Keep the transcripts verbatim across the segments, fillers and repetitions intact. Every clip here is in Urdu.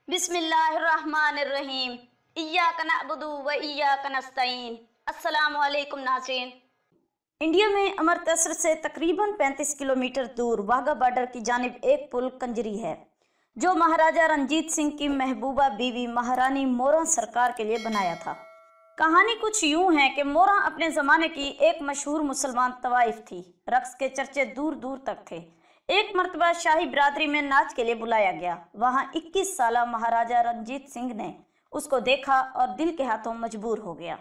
بسم اللہ الرحمن الرحیم ایاک نعبد و ایاک نستعین۔ السلام علیکم ناظرین۔ انڈیا میں امرتسر سے تقریباً پینتیس کلومیٹر دور واگا بارڈر کی جانب ایک پل کنجری ہے جو مہاراجہ رنجیت سنگھ کی محبوبہ بیوی مہارانی موراں سرکار کے لیے بنایا تھا۔ کہانی کچھ یوں ہے کہ موراں اپنے زمانے کی ایک مشہور مسلمان طوائف تھی۔ رقص کے چرچے دور دور تک تھے۔ ایک مرتبہ شاہی برادری میں ناچ کے لیے بلایا گیا۔ وہاں اکیس سالہ مہاراجہ رنجیت سنگھ نے اس کو دیکھا اور دل کے ہاتھوں مجبور ہو گیا۔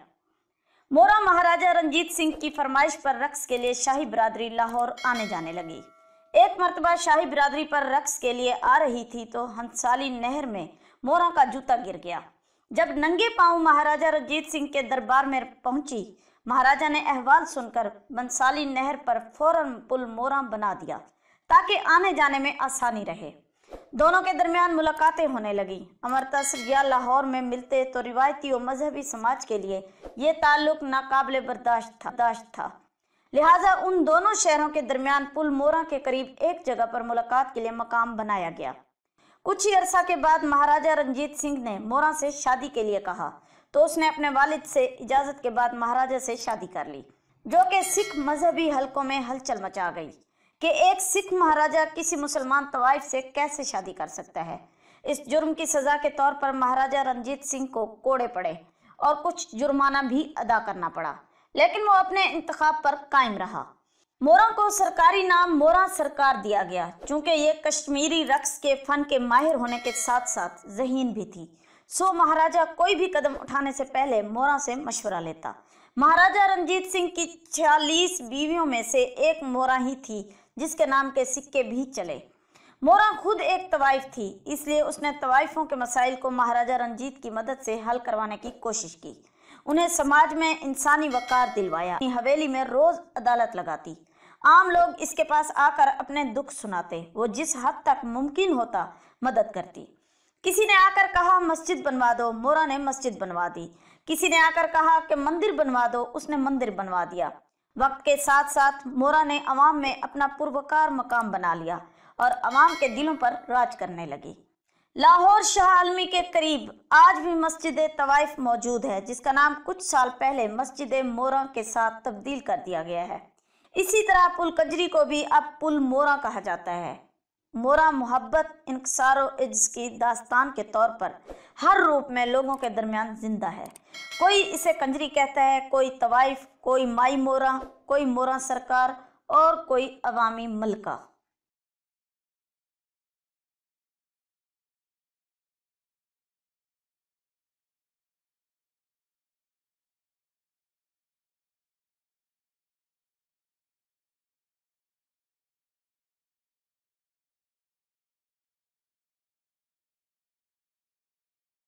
موراں مہاراجہ رنجیت سنگھ کی فرمائش پر رقص کے لیے شاہی برادری لاہور آنے جانے لگی۔ ایک مرتبہ شاہی برادری پر رقص کے لیے آ رہی تھی تو ہنسالی نہر میں موراں کا جوتا گر گیا۔ جب ننگے پاؤں مہاراجہ رنجیت سنگھ کے دربار میں پہنچی، مہاراجہ نے احوال سن کر بنسالی نہر پر فوراً پل موراں بنا دیا تاکہ آنے جانے میں آسانی رہے۔ دونوں کے درمیان ملاقاتیں ہونے لگیں۔ امرتسر یا لاہور میں ملتے تو روایتی و مذہبی سماج کے لیے یہ تعلق ناقابل برداشت تھا، لہٰذا ان دونوں شہروں کے درمیان پل موراں کے قریب ایک جگہ پر ملاقات کے لیے مقام بنایا گیا۔ کچھ ہی عرصہ کے بعد مہاراجہ رنجیت سنگھ نے موراں سے شادی کے لیے کہا تو اس نے اپنے والد سے اجازت کے بعد مہاراجہ سے شادی کر لی، جو کہ سکھ مذہبی حلقوں میں ہلچل مچا گئی کہ ایک سکھ مہاراجہ کسی مسلمان طوائف سے کیسے شادی کر سکتا ہے۔ اس جرم کی سزا کے طور پر مہاراجہ رنجیت سنگھ کو کوڑے پڑے اور کچھ جرمانہ بھی ادا کرنا پڑا، لیکن وہ اپنے انتخاب پر قائم رہا۔ موراں کو سرکاری نام موراں سرکار دیا گیا چونکہ یہ کشمیری رقص کے فن کے ماہر ہونے کے ساتھ ساتھ ذہین بھی تھی، سو مہاراجہ کوئی بھی قدم اٹھانے سے پہلے موراں سے مشورہ لیتا۔ مہاراجہ رنجیت سنگھ کی چھیالیس بیویوں میں سے ایک موراں ہی تھی جس کے نام کے سکے بھی چلے۔ موراں خود ایک طوائف تھی، اس لیے اس نے طوائفوں کے مسائل کو مہاراجہ رنجیت کی مدد سے حل کروانے کی کوشش کی، انہیں سماج میں انسانی وقار دلوایا۔ اپنی حویلی میں روز عدالت لگاتی، عام لوگ اس کے پاس آ کر اپنے دکھ سناتے، وہ جس حد تک ممکن ہوتا مدد کرتی۔ کسی نے آ کر کہا مسجد بنوا دو، موراں نے مسجد بنوا دی۔ کسی نے آ کر کہا کہ مندر بنوا دو، اس نے مندر بنوا دیا۔ وقت کے ساتھ ساتھ موراں نے عوام میں اپنا پروکار مقام بنا لیا اور عوام کے دلوں پر راج کرنے لگی۔ لاہور شاہ عالمی کے قریب آج بھی مسجد طوائف موجود ہے جس کا نام کچھ سال پہلے مسجد موراں کے ساتھ تبدیل کر دیا گیا ہے۔ اسی طرح پل کنجری کو بھی اب پل موراں کہا جاتا ہے۔ موراں محبت، انکسار و عجز کی داستان کے طور پر ہر روپ میں لوگوں کے درمیان زندہ ہے۔ کوئی اسے کنجری کہتا ہے، کوئی طوائف، کوئی مائی موراں، کوئی موراں سرکار اور کوئی عوامی ملکہ۔